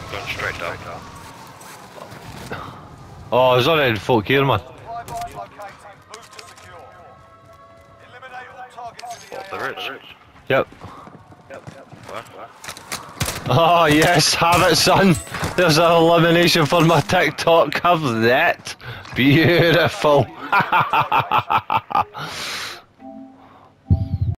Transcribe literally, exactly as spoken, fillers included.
Going straight down. Oh, there's already folk here, man. What, the rich? Yep. Where? Oh yes, have it, son. There's an elimination for my TikTok. Have that. Beautiful.